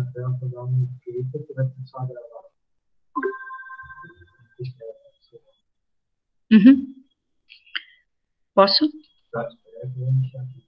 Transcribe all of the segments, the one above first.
tela para dar um clique e vai começar a gravar. Uhum. Posso? Tá, espera que eu vou mexer aqui.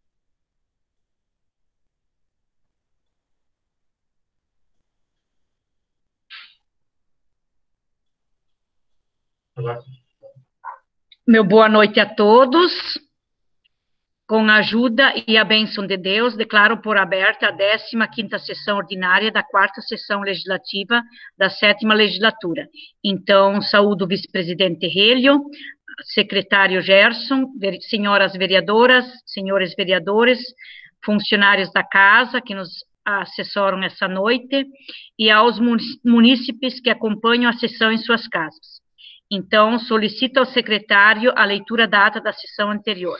Agora sim. Meu boa noite a todos. Com a ajuda e a bênção de Deus, declaro por aberta a 15ª sessão ordinária da 4ª sessão legislativa da 7ª legislatura. Então, saúdo o vice-presidente Relio, secretário Gerson, senhoras vereadoras, senhores vereadores, funcionários da casa que nos assessoram essa noite, e aos munícipes que acompanham a sessão em suas casas. Então, solicito ao secretário a leitura da ata da sessão anterior.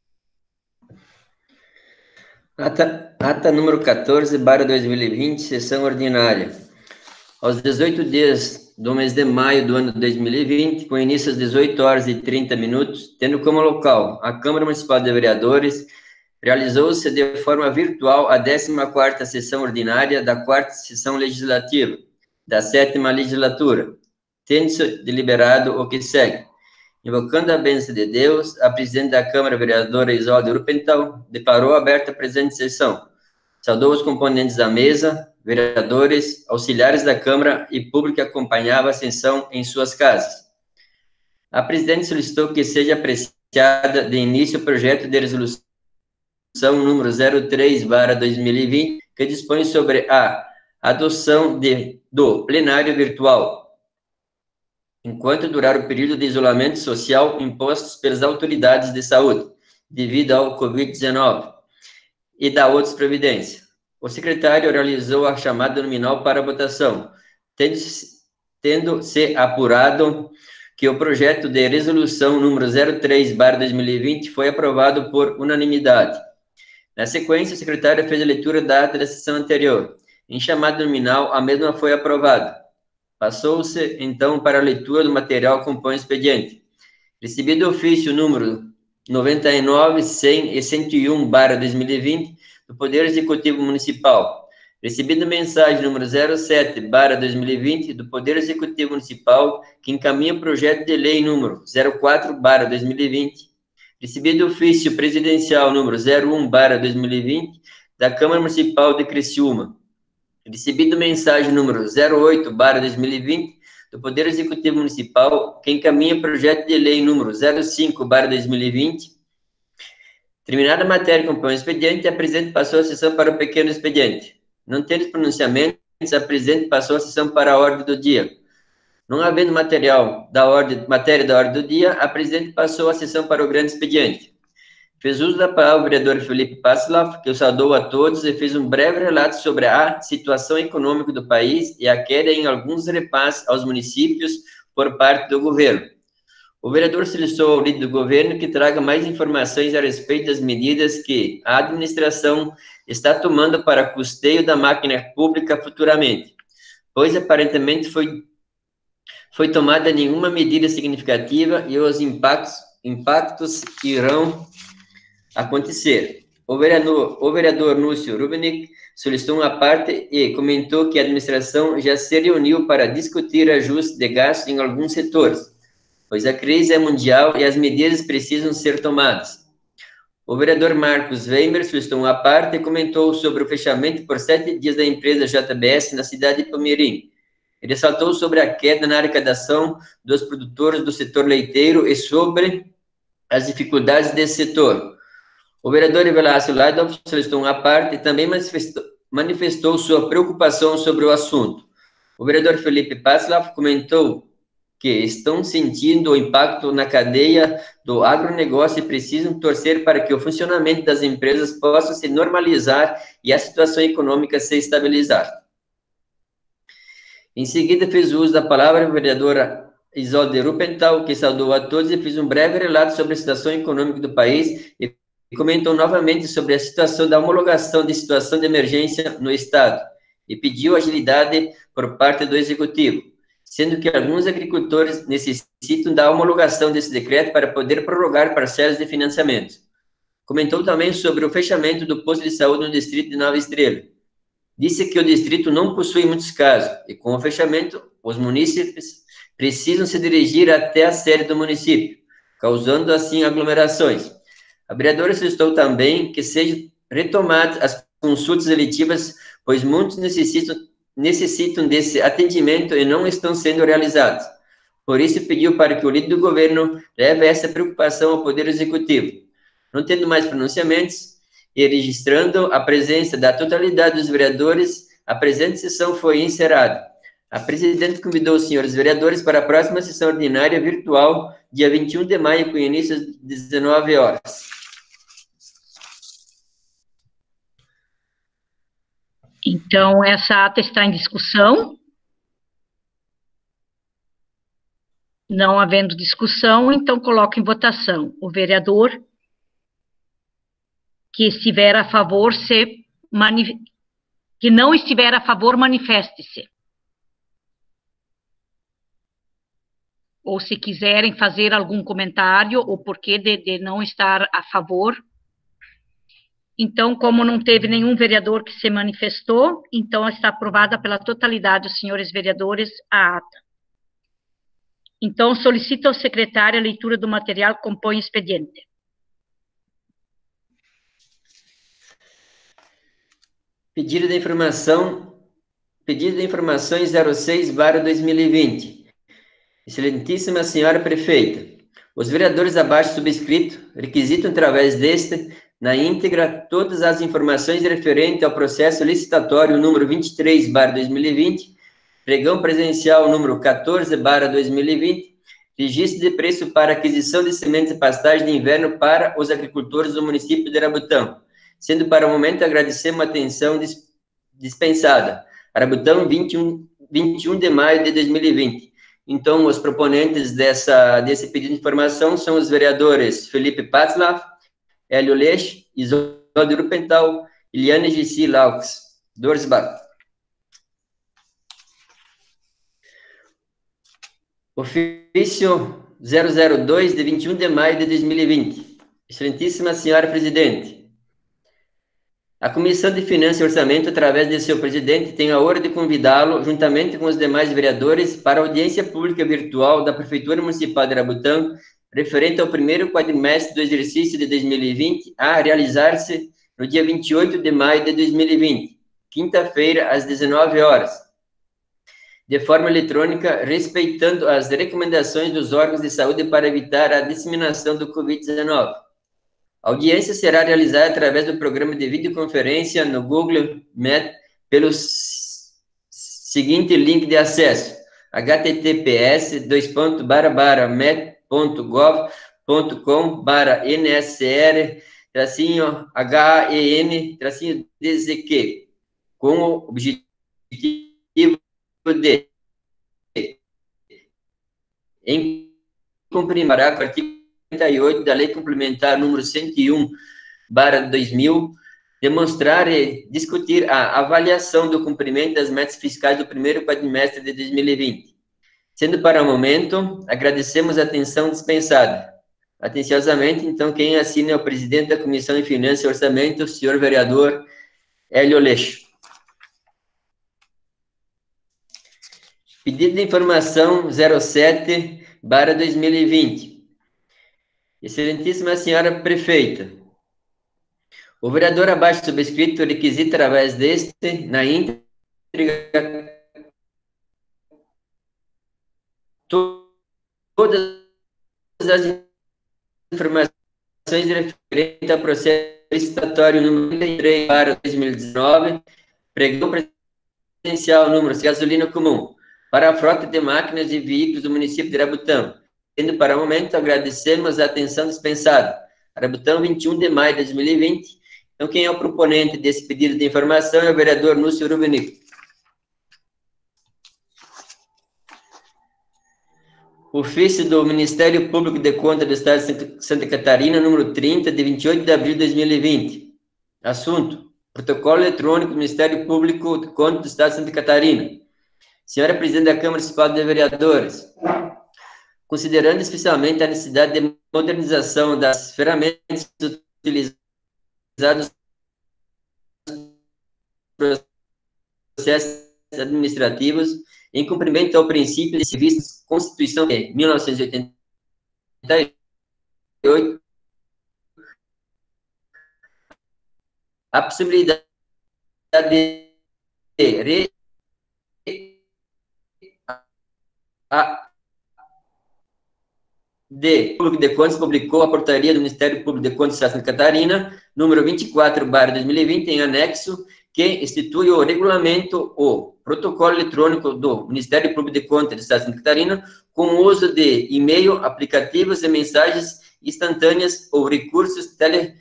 Ata número 14/2020, sessão ordinária. Aos 18 dias do mês de maio do ano 2020, com início às 18h30, tendo como local a Câmara Municipal de Vereadores, realizou-se de forma virtual a 14ª sessão ordinária da 4ª sessão legislativa da 7ª legislatura, tendo-se deliberado o que segue. Invocando a bênção de Deus, a presidente da Câmara, vereadora Isolda Rupental, declarou aberta a presente sessão. Saudou os componentes da mesa, vereadores, auxiliares da Câmara e público que acompanhava a sessão em suas casas. A presidente solicitou que seja apreciada de início o projeto de resolução número 03/2020, que dispõe sobre a adoção do plenário virtual, enquanto durar o período de isolamento social impostos pelas autoridades de saúde, devido ao Covid-19, e da outras providências. O secretário realizou a chamada nominal para votação, tendo-se apurado que o projeto de resolução número 03/2020 foi aprovado por unanimidade. Na sequência, o secretário fez a leitura da ata da sessão anterior. Em chamada nominal, a mesma foi aprovada. Passou-se, então, para a leitura do material que compõe o expediente. Recebido o ofício número 99, 100 e 101/2020 do Poder Executivo Municipal. Recebido mensagem número 07/2020 do Poder Executivo Municipal, que encaminha o projeto de lei número 04/2020. Recebido ofício presidencial número 01/2020 da Câmara Municipal de Criciúma. Recebido mensagem número 08/2020 do Poder Executivo Municipal, que encaminha projeto de lei número 05/2020. Terminada a matéria que compõe o expediente, a presidente passou a sessão para o pequeno expediente. Não tendo pronunciamentos, a presidente passou a sessão para a ordem do dia. Não havendo matéria da ordem do dia, a presidente passou a sessão para o grande expediente. Fez uso da palavra o vereador Felipe Passlav, que eu saudou a todos e fez um breve relato sobre a situação econômica do país e a queda em alguns repasses aos municípios por parte do governo. O vereador solicitou ao líder do governo que traga mais informações a respeito das medidas que a administração está tomando para custeio da máquina pública futuramente, pois aparentemente foi tomada nenhuma medida significativa e os impactos irão acontecer. O vereador Núcio Rubinick solicitou uma parte e comentou que a administração já se reuniu para discutir ajuste de gastos em alguns setores, pois a crise é mundial e as medidas precisam ser tomadas. O vereador Marcos Weimer solicitou uma parte e comentou sobre o fechamento por 7 dias da empresa JBS na cidade de Palmeirim. Ele ressaltou sobre a queda na arrecadação dos produtores do setor leiteiro e sobre as dificuldades desse setor. O vereador Evelácio Laidolf solicitou uma parte e também manifestou sua preocupação sobre o assunto. O vereador Felipe Passlav comentou que estão sentindo o impacto na cadeia do agronegócio e precisam torcer para que o funcionamento das empresas possa se normalizar e a situação econômica se estabilizar. Em seguida, fez uso da palavra a vereadora Isolda Rupental, que saudou a todos e fez um breve relato sobre a situação econômica do país e comentou novamente sobre a situação da homologação de situação de emergência no Estado e pediu agilidade por parte do Executivo, sendo que alguns agricultores necessitam da homologação desse decreto para poder prorrogar parcelas de financiamento. Comentou também sobre o fechamento do posto de saúde no distrito de Nova Estrela. disse que o distrito não possui muitos casos, e com o fechamento, os munícipes precisam se dirigir até a sede do município, causando, assim, aglomerações. A vereadora solicitou também que sejam retomadas as consultas eletivas, pois muitos necessitam desse atendimento e não estão sendo realizados. Por isso, pediu para que o líder do governo leve essa preocupação ao Poder Executivo. Não tendo mais pronunciamentos e registrando a presença da totalidade dos vereadores, a presente sessão foi encerrada. A presidente convidou os senhores vereadores para a próxima sessão ordinária virtual, dia 21 de maio, com início às 19 horas. Então, essa ata está em discussão. Não havendo discussão, então coloco em votação. O vereador que estiver a favor, que não estiver a favor, manifeste-se. Ou se quiserem fazer algum comentário, o porquê de não estar a favor. Então, como não teve nenhum vereador que se manifestou, então está aprovada pela totalidade dos senhores vereadores a ata. Então, solicito ao secretário a leitura do material que compõe o expediente. Pedido de informações 06/2020. Excelentíssima senhora prefeita, os vereadores abaixo subscrito requisitam através deste, na íntegra, todas as informações referentes ao processo licitatório número 23/2020, pregão presencial número 14/2020, registro de preço para aquisição de sementes e pastagem de inverno para os agricultores do município de Arabutão, sendo para o momento agradecemos a atenção dispensada. Arabutão, 21 de maio de 2020. Então, os proponentes desse pedido de informação são os vereadores Felipe Patzlaff, Hélio Leix, Isolde Rupental, Iliane Gissi Laux, Dorsbach. Ofício 002, de 21 de maio de 2020. Excelentíssima senhora presidente, a Comissão de Finanças e Orçamento, através de seu presidente, tem a honra de convidá-lo, juntamente com os demais vereadores, para a audiência pública virtual da Prefeitura Municipal de Arabutão, referente ao primeiro quadrimestre do exercício de 2020, a realizar-se no dia 28 de maio de 2020, quinta-feira, às 19 horas, de forma eletrônica, respeitando as recomendações dos órgãos de saúde para evitar a disseminação do Covid-19. A audiência será realizada através do programa de videoconferência no Google Meet pelo seguinte link de acesso: https://met.gov.com/nsr-han-dzq, com o objetivo de cumprir o artigo 48 da Lei Complementar número 101/2000, demonstrar e discutir a avaliação do cumprimento das metas fiscais do primeiro quadrimestre de 2020. Sendo para o momento, agradecemos a atenção dispensada. Atenciosamente, então, quem assina é o presidente da Comissão de Finanças e Orçamento, o senhor vereador Hélio Leix. Pedido de informação 07/2020. Excelentíssima senhora prefeita, o vereador abaixo subscrito requisita através deste, na íntegra, todas as informações referentes ao processo licitatório número 33/2019, pregão presencial número gasolina comum, para a frota de máquinas e veículos do município de Arabutão. Sendo para o momento, agradecemos a atenção dispensada. Arabutão, 21 de maio de 2020. Então, quem é o proponente desse pedido de informação é o vereador Núcio Rubenico. Ofício do Ministério Público de Contas do Estado de Santa Catarina, número 30, de 28 de abril de 2020. Assunto: protocolo eletrônico do Ministério Público de Contas do Estado de Santa Catarina. Senhora Presidente da Câmara Municipal de Vereadores, considerando especialmente a necessidade de modernização das ferramentas utilizadas no processos administrativos, em cumprimento ao princípio de serviços Constituição de 1988, a possibilidade de Público de Contas publicou a portaria do Ministério Público de Contas de Santa Catarina, número 24/2020, em anexo, que institui o regulamento, o protocolo eletrônico do Ministério Público de Contas de Santa Catarina, com o uso de e-mail, aplicativos e mensagens instantâneas ou recursos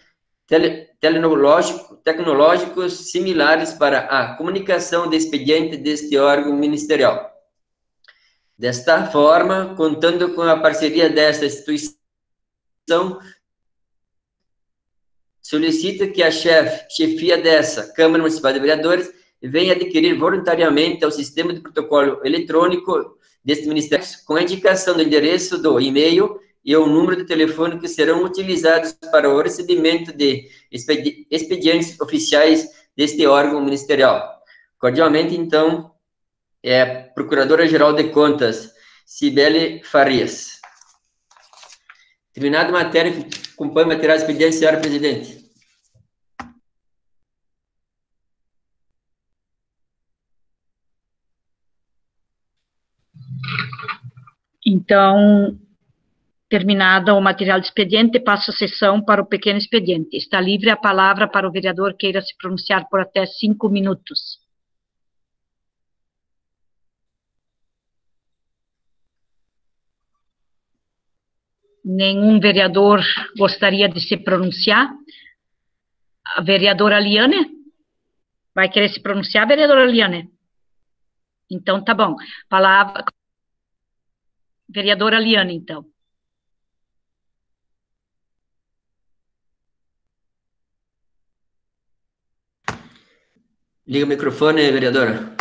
tecnológicos similares para a comunicação de expediente deste órgão ministerial. Desta forma, contando com a parceria desta instituição, solicita que a chefia dessa Câmara Municipal de Vereadores venha adquirir voluntariamente o sistema de protocolo eletrônico deste Ministério, com a indicação do endereço do e-mail e o número de telefone que serão utilizados para o recebimento de expedientes oficiais deste órgão ministerial. Cordialmente, então, Procuradora-Geral de Contas, Cibele Farias. Terminada a matéria, acompanho o material de expediente, senhora presidente. Então, terminado o material de expediente, passo a sessão para o pequeno expediente. Está livre a palavra para o vereador que queira se pronunciar por até 5 minutos. Nenhum vereador gostaria de se pronunciar? A vereadora Liane? Vai querer se pronunciar, vereadora Liane? Então, tá bom. Palavra... Vereadora Liane, então. Liga o microfone, vereadora.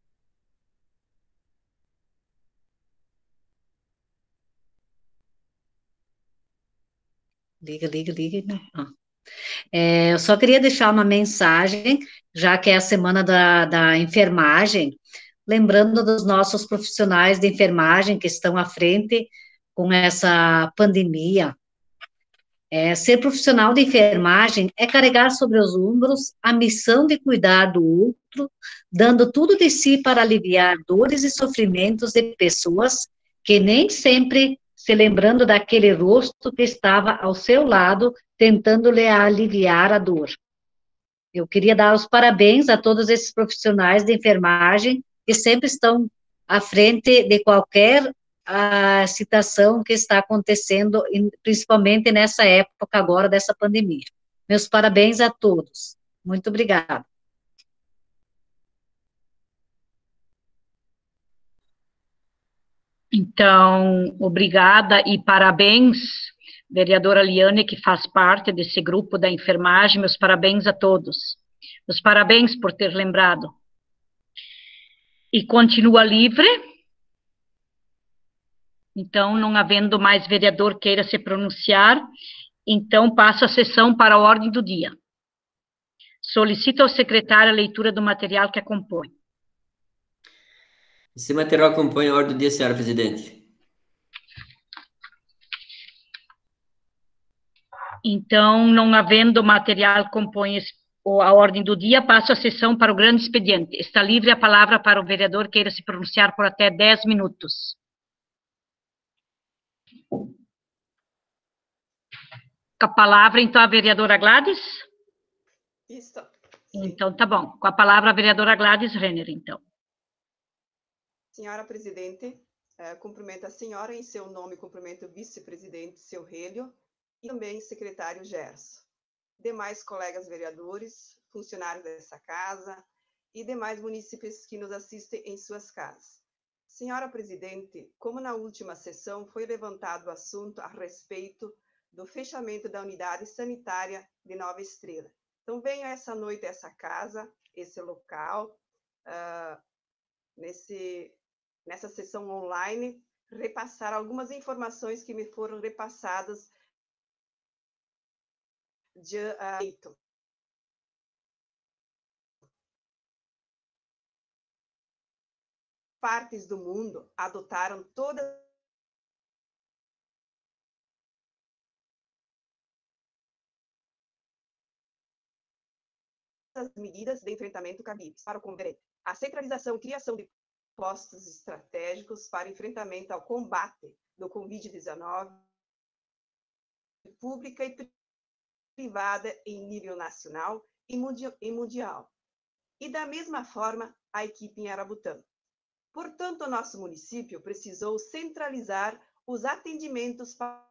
Liga. Eu só queria deixar uma mensagem, já que é a semana da enfermagem, lembrando dos nossos profissionais de enfermagem que estão à frente com essa pandemia. Ser profissional de enfermagem é carregar sobre os ombros a missão de cuidar do outro, dando tudo de si para aliviar dores e sofrimentos de pessoas que nem sempre se lembrando daquele rosto que estava ao seu lado, tentando lhe aliviar a dor. Eu queria dar os parabéns a todos esses profissionais de enfermagem que sempre estão à frente de qualquer situação que está acontecendo, principalmente nessa época agora dessa pandemia. Meus parabéns a todos. Muito obrigada. Então, obrigada e parabéns, vereadora Liane, que faz parte desse grupo da enfermagem. Meus parabéns a todos. Meus parabéns por ter lembrado. E continua livre. Então, não havendo mais vereador queira se pronunciar, então passo a sessão para a ordem do dia. Solicito ao secretário a leitura do material que a compõe. Esse material acompanha a ordem do dia, senhora presidente. Então, não havendo material que compõe a ordem do dia, passo a sessão para o grande expediente. Está livre a palavra para o vereador que queira se pronunciar por até 10 minutos. Com a palavra, então, a vereadora Gladys? Isso. Então, tá bom. Com a palavra, a vereadora Gladys Renner, então. Senhora presidente, cumprimento a senhora em seu nome, cumprimento o vice-presidente, seu Relho, e também secretário Gerson. Demais colegas vereadores, funcionários dessa casa e demais munícipes que nos assistem em suas casas. Senhora presidente, como na última sessão foi levantado o assunto a respeito do fechamento da unidade sanitária de Nova Estrela. Então, venho essa noite a essa casa, esse local, nessa sessão online, repassar algumas informações que me foram repassadas de partes do mundo adotaram todas as medidas de enfrentamento cabíveis para o combate. A centralização e criação de postos estratégicos para enfrentamento ao combate do Covid-19, pública e privada em nível nacional e mundial. E da mesma forma, a equipe em Arabutã. Portanto, o nosso município precisou centralizar os atendimentos para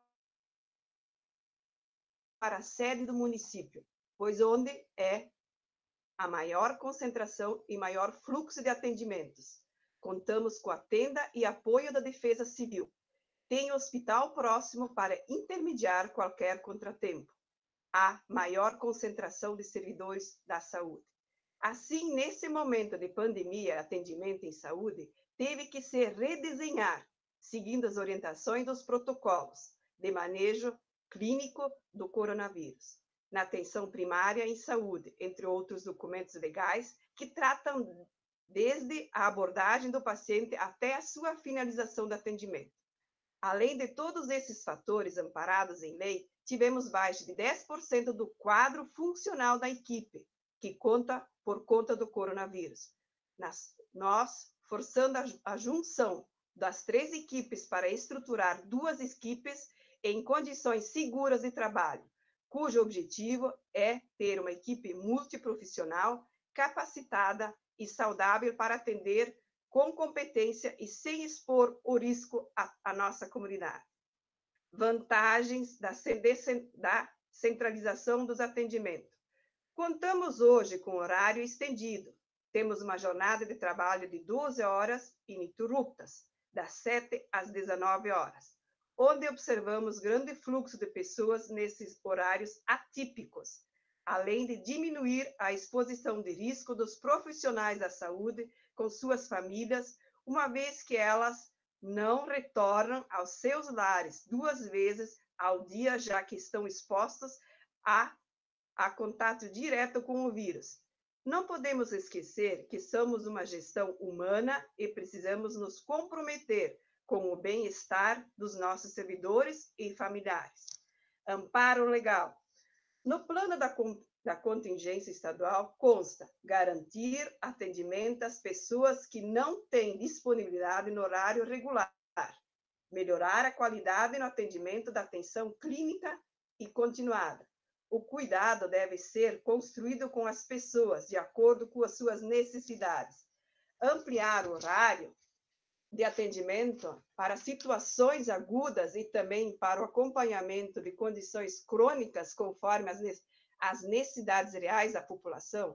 a sede do município, pois onde é a maior concentração e maior fluxo de atendimentos. Contamos com a tenda e apoio da Defesa Civil. Tem hospital próximo para intermediar qualquer contratempo. Há maior concentração de servidores da saúde. Assim, nesse momento de pandemia, atendimento em saúde teve que se redesenhar, seguindo as orientações dos protocolos de manejo clínico do coronavírus, na atenção primária em saúde, entre outros documentos legais que tratam desde a abordagem do paciente até a sua finalização do atendimento. Além de todos esses fatores amparados em lei, tivemos baixa de 10% do quadro funcional da equipe, que conta por conta do coronavírus. Nós, forçando a junção das 3 equipes para estruturar 2 equipes em condições seguras de trabalho, cujo objetivo é ter uma equipe multiprofissional, capacitada e saudável para atender com competência e sem expor o risco à nossa comunidade. Vantagens da centralização dos atendimentos. Contamos hoje com horário estendido. Temos uma jornada de trabalho de 12 horas ininterruptas, das 7 às 19 horas, onde observamos grande fluxo de pessoas nesses horários atípicos, além de diminuir a exposição de risco dos profissionais da saúde com suas famílias, uma vez que elas não retornam aos seus lares 2 vezes ao dia, já que estão expostos a contato direto com o vírus. Não podemos esquecer que somos uma gestão humana e precisamos nos comprometer com o bem-estar dos nossos servidores e familiares. Amparo legal. No plano da contingência estadual, consta garantir atendimento às pessoas que não têm disponibilidade no horário regular, melhorar a qualidade no atendimento da atenção clínica e continuada. O cuidado deve ser construído com as pessoas, de acordo com as suas necessidades. Ampliar o horário de atendimento para situações agudas e também para o acompanhamento de condições crônicas, conforme as necessidades reais da população.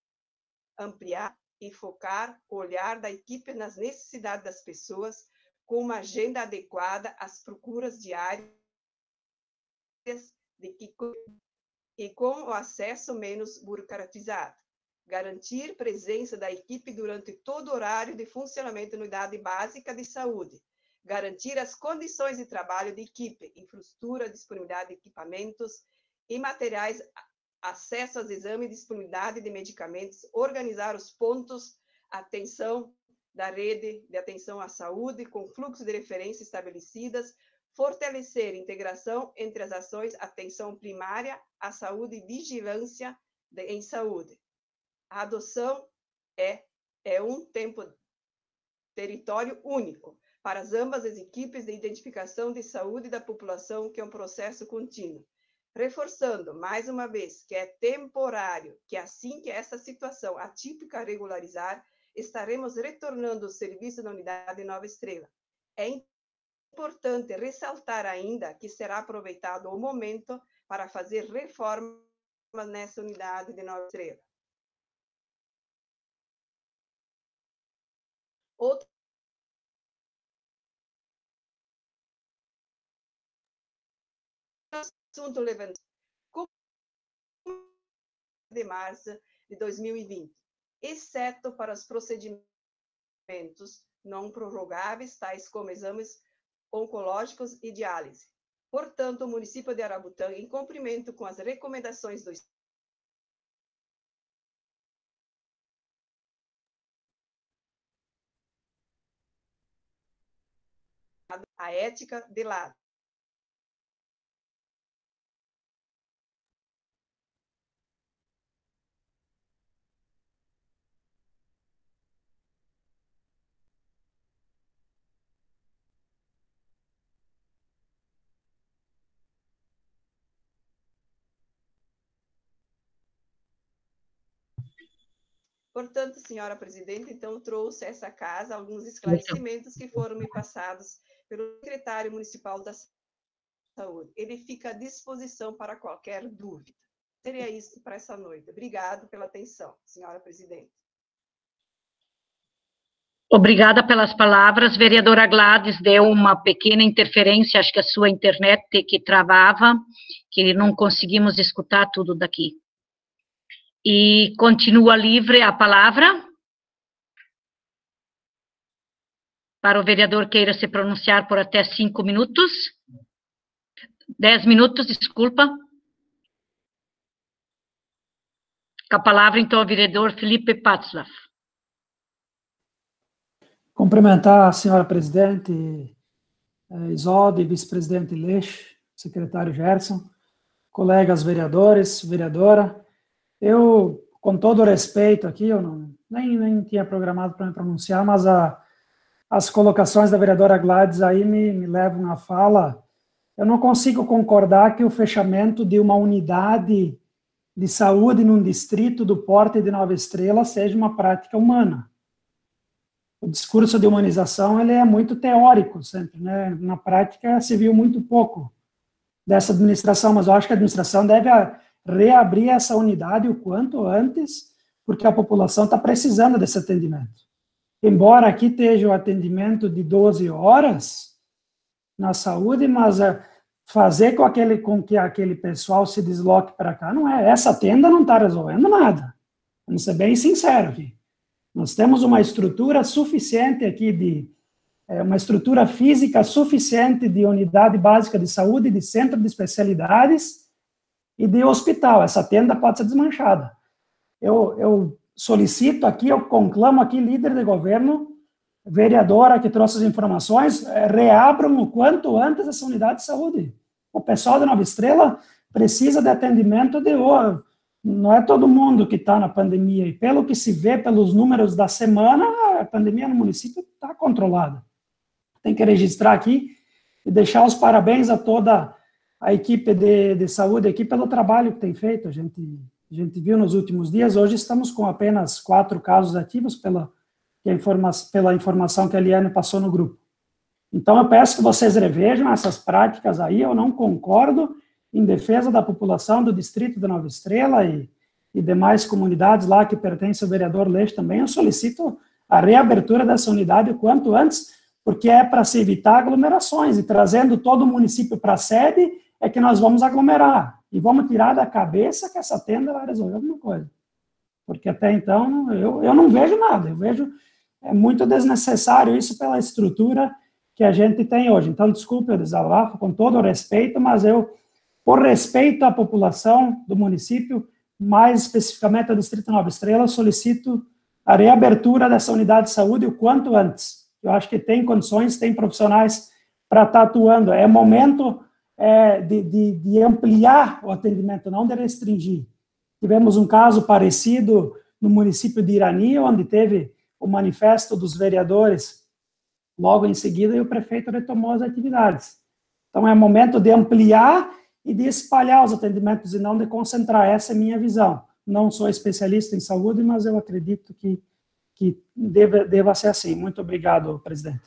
Ampliar e focar o olhar da equipe nas necessidades das pessoas, com uma agenda adequada às procuras diárias e com o acesso menos burocratizado. Garantir presença da equipe durante todo o horário de funcionamento da unidade básica de saúde. Garantir as condições de trabalho de equipe, infraestrutura, disponibilidade de equipamentos e materiais, acesso aos exames, disponibilidade de medicamentos, organizar os pontos, atenção da rede de atenção à saúde, com fluxo de referência estabelecidas, fortalecer a integração entre as ações atenção primária à saúde e vigilância em saúde. A adoção é um território único para ambas as equipes de identificação de saúde da população, que é um processo contínuo. Reforçando, mais uma vez, que é temporário, que assim que essa situação atípica regularizar, estaremos retornando o serviço da unidade Nova Estrela. É importante ressaltar ainda que será aproveitado o momento para fazer reformas nessa unidade de Nova Estrela. Outro assunto levantado de março de 2020, exceto para os procedimentos não prorrogáveis, tais como exames oncológicos e diálise. Portanto, o município de Arabutã, em cumprimento com as recomendações do a ética de lado. Portanto, senhora presidente, então trouxe a essa casa alguns esclarecimentos que foram me passados pelo secretário municipal da Saúde. Ele fica à disposição para qualquer dúvida. Seria isso para essa noite. Obrigado pela atenção, senhora presidente. Obrigada pelas palavras. Vereadora Gladys deu uma pequena interferência, acho que a sua internet que travava, que não conseguimos escutar tudo daqui. E continua livre a palavra para o vereador queira se pronunciar por até 5 minutos. 10 minutos, desculpa. Com a palavra, então, o vereador Felipe Patzlaff. Cumprimentar a senhora presidente Isolde, vice-presidente Leix, secretário Gerson, colegas vereadores, vereadora. Eu, com todo o respeito aqui, eu nem tinha programado para me pronunciar, mas as colocações da vereadora Gladys aí me levam à fala. Eu não consigo concordar que o fechamento de uma unidade de saúde num distrito do porte de Nova Estrela seja uma prática humana. O discurso de humanização ele é muito teórico sempre, né? Na prática se viu muito pouco dessa administração, mas eu acho que a administração deve reabrir essa unidade o quanto antes, porque a população está precisando desse atendimento. Embora aqui esteja o atendimento de 12 horas na saúde, mas fazer com que aquele pessoal se desloque para cá, não é. Essa tenda não está resolvendo nada. Vamos ser bem sinceros aqui. Nós temos uma estrutura suficiente aqui uma estrutura física suficiente de unidade básica de saúde, de centro de especialidades e de hospital. Essa tenda pode ser desmanchada. Eu solicito aqui, eu conclamo aqui, líder de governo, vereadora que trouxe as informações, reabram o quanto antes essa unidade de saúde. O pessoal de Nova Estrela precisa de atendimento de hoje. Não é todo mundo que está na pandemia, e pelo que se vê pelos números da semana, a pandemia no município está controlada. Tem que registrar aqui e deixar os parabéns a toda a equipe de saúde aqui pelo trabalho que tem feito. A gente viu nos últimos dias, hoje estamos com apenas 4 casos ativos pela informação que a Eliane passou no grupo. Então, eu peço que vocês revejam essas práticas aí, eu não concordo em defesa da população do distrito de Nova Estrela e demais comunidades lá que pertencem ao vereador Leix também. Eu solicito a reabertura dessa unidade o quanto antes, porque é para se evitar aglomerações, e trazendo todo o município para a sede é que nós vamos aglomerar, e vamos tirar da cabeça que essa tenda vai resolver alguma coisa, porque até então eu não vejo nada, eu vejo muito desnecessário isso pela estrutura que a gente tem hoje. Então, desculpe o desabafo, com todo o respeito, mas eu, por respeito à população do município, mais especificamente ao distrito Nova Estrela, solicito a reabertura dessa unidade de saúde o quanto antes. Eu acho que tem condições, tem profissionais para estar atuando. É momento de ampliar o atendimento, não de restringir. Tivemos um caso parecido no município de Irani, onde teve o manifesto dos vereadores logo em seguida e o prefeito retomou as atividades. Então, é momento de ampliar e de espalhar os atendimentos e não de concentrar. Essa é a minha visão. Não sou especialista em saúde, mas eu acredito que deva ser assim. Muito obrigado, presidente.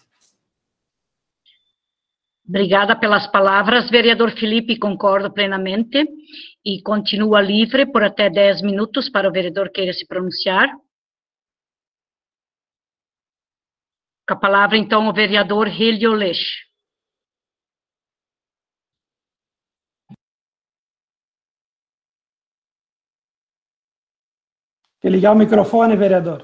Obrigada pelas palavras, vereador Felipe, concordo plenamente, e continua livre por até 10 minutos para o vereador queira se pronunciar. Com a palavra, então, o vereador Helio Leix. Quer ligar o microfone, vereador?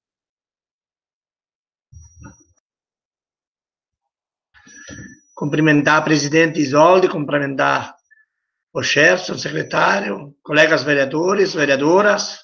Cumprimentar a presidente Isolde, cumprimentar o Gerson, secretário, colegas vereadores, vereadoras.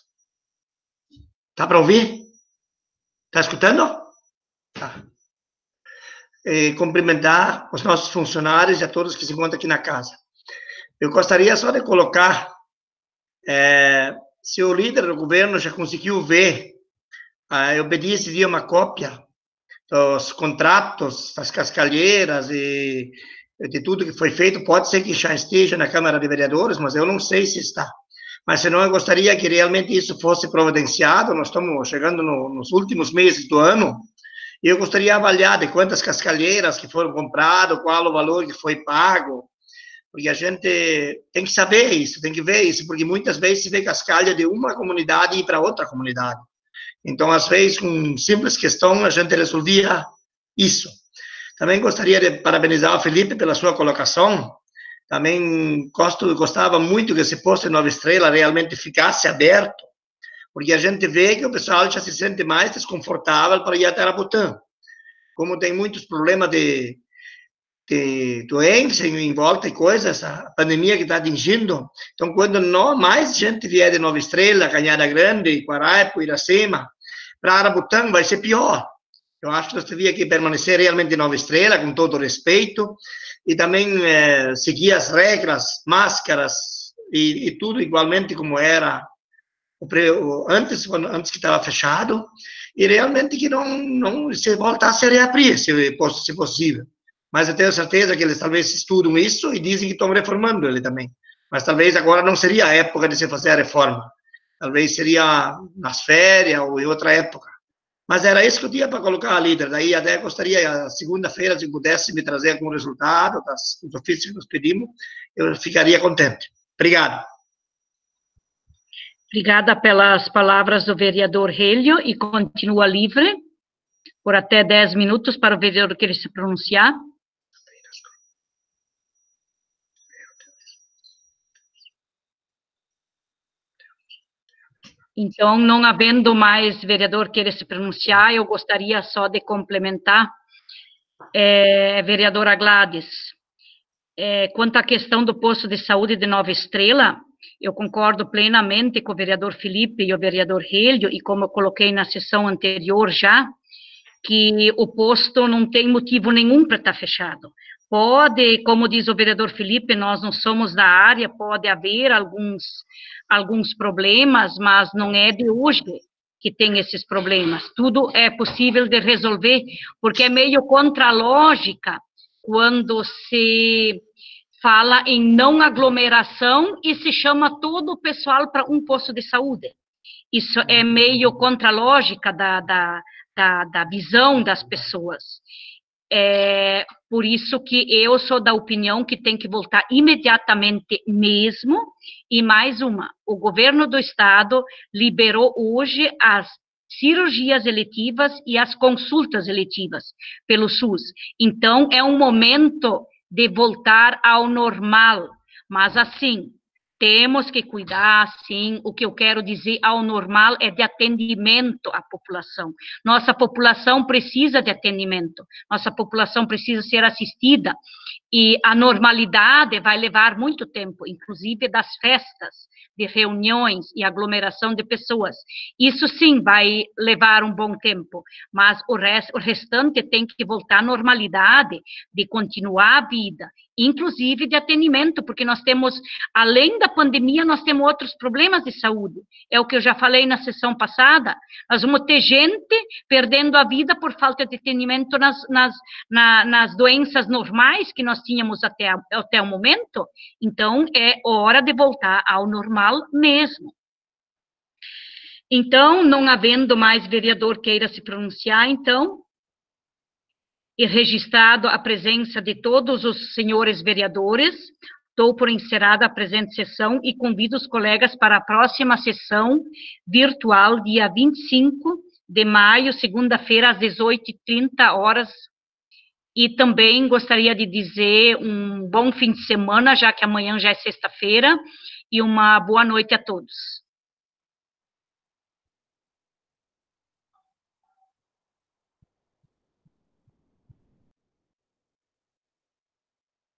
Tá para ouvir? Tá escutando? Tá. cumprimentar os nossos funcionários e a todos que se encontram aqui na casa. Eu gostaria só de colocar, se o líder do governo já conseguiu ver, eu pedi esse dia uma cópia dos contratos, das cascalheiras e de tudo que foi feito, pode ser que já esteja na Câmara de Vereadores, mas eu não sei se está. Mas, senão, eu gostaria que realmente isso fosse providenciado. Nós estamos chegando nos últimos meses do ano, e eu gostaria de avaliar de quantas cascalheiras que foram compradas, qual o valor que foi pago, porque a gente tem que saber isso, tem que ver isso, porque muitas vezes se vê cascalha de uma comunidade e ir para outra comunidade. Então, às vezes, com simples questão, a gente resolvia isso. Também gostaria de parabenizar o Felipe pela sua colocação. Também gostava muito que esse posto de Nova Estrela realmente ficasse aberto, porque a gente vê que o pessoal já se sente mais desconfortável para ir até Arabutã. Como tem muitos problemas de doença em volta e coisas, a pandemia que está atingindo. Então, quando mais gente vier de Nova Estrela, Cañada Grande, Guaraipo, Iracema, para Arabutã, vai ser pior. Eu acho que nós devíamos aqui permanecer realmente em Nova Estrela, com todo o respeito, e também seguir as regras, máscaras, e tudo igualmente como era antes que estava fechado, e realmente que não se voltasse a reabrir, se possível. Mas eu tenho certeza que eles talvez estudam isso e dizem que estão reformando ele também. Mas talvez agora não seria a época de se fazer a reforma. Talvez seria nas férias ou em outra época. Mas era isso que eu tinha para colocar, líder. Daí até gostaria, segunda-feira, se pudesse me trazer algum resultado dos ofícios que nós pedimos, eu ficaria contente. Obrigado. Obrigada pelas palavras do vereador Hélio, e continua livre por até 10 minutos para o vereador querer se pronunciar. Então, não havendo mais vereador querer se pronunciar, eu gostaria só de complementar, vereadora Gladys, quanto à questão do posto de saúde de Nova Estrela, eu concordo plenamente com o vereador Felipe e o vereador Hélio, e como eu coloquei na sessão anterior já, que o posto não tem motivo nenhum para estar fechado. Pode, como diz o vereador Felipe, nós não somos da área, pode haver alguns problemas, mas não é de hoje que tem esses problemas. Tudo é possível de resolver, porque é meio contra a lógica quando se fala em não aglomeração e se chama todo o pessoal para um posto de saúde. Isso é meio contra a lógica da visão das pessoas. Por isso que eu sou da opinião que tem que voltar imediatamente mesmo. E mais uma, o governo do estado liberou hoje as cirurgias eletivas e as consultas eletivas pelo SUS. Então, é um momento de voltar ao normal, mas assim, temos que cuidar, sim. O que eu quero dizer ao normal é de atendimento à população. Nossa população precisa de atendimento, nossa população precisa ser assistida, e a normalidade vai levar muito tempo, inclusive das festas, de reuniões e aglomeração de pessoas. Isso sim vai levar um bom tempo, mas o restante tem que voltar à normalidade, de continuar a vida, inclusive de atendimento, porque nós temos, além da pandemia, nós temos outros problemas de saúde. É o que eu já falei na sessão passada, nós vamos ter gente perdendo a vida por falta de atendimento nas doenças normais que nós tínhamos até o momento. Então, é hora de voltar ao normal mesmo. Então, não havendo mais vereador queira se pronunciar, então, e registrado a presença de todos os senhores vereadores, dou por encerrada a presente sessão e convido os colegas para a próxima sessão virtual, dia 25 de maio, segunda-feira, às 18h30. E também gostaria de dizer um bom fim de semana, já que amanhã já é sexta-feira, e uma boa noite a todos.